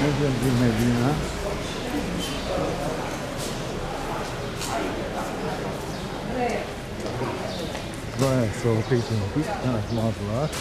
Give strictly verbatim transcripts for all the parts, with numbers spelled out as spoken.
ديال المدينة. ضايع صوتيتهم في أنا في المطلع.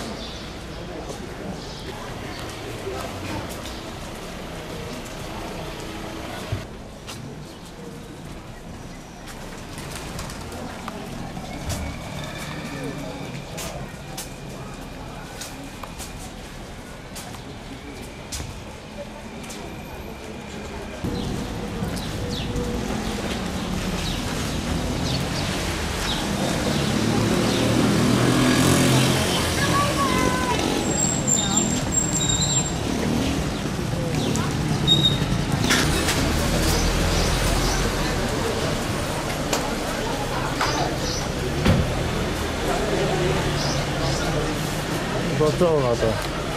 بطل غطا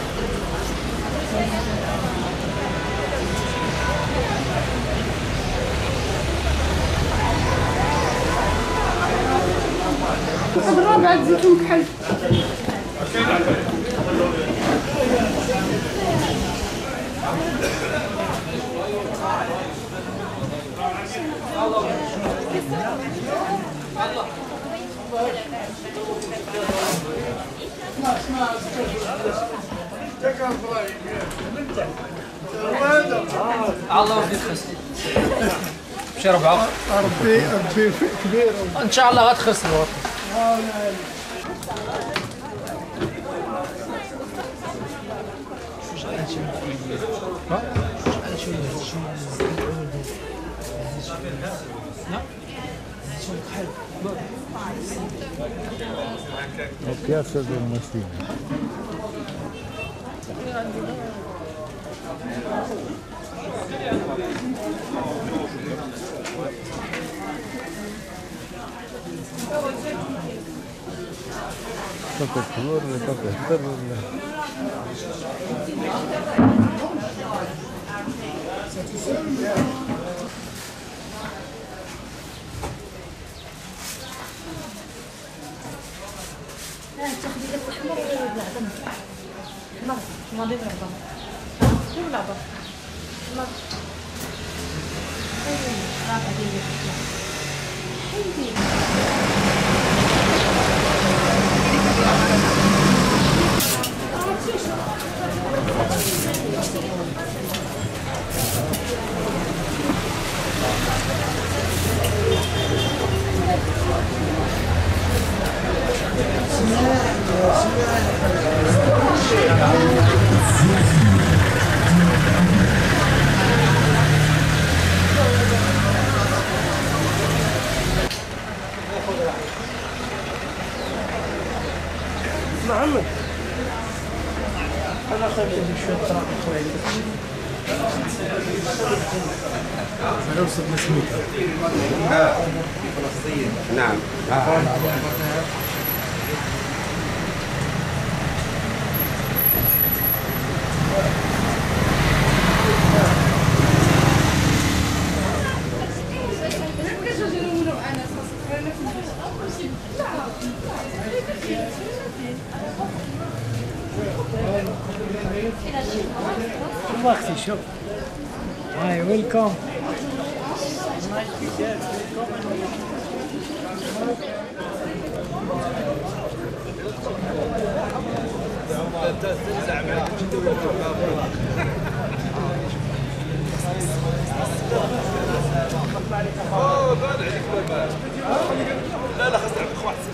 الرابعة تزيدهم كحل الله ودي تخس شي ربعة ربي ربي كبير ان شاء الله غتخس الوقت. وكيف صدر المسلمين تكبر تكبر تاخدي لك الحمر ولا العظم؟ حمر ما ندير العظم ندير العظم حمر رابعة ديال محمد انا خايف نجيب شويه طراق خويا انا وصلت لسميتها فلسطين نعم الله اختي شوف هاي ويلكم لا لا خاص نعطيك واحد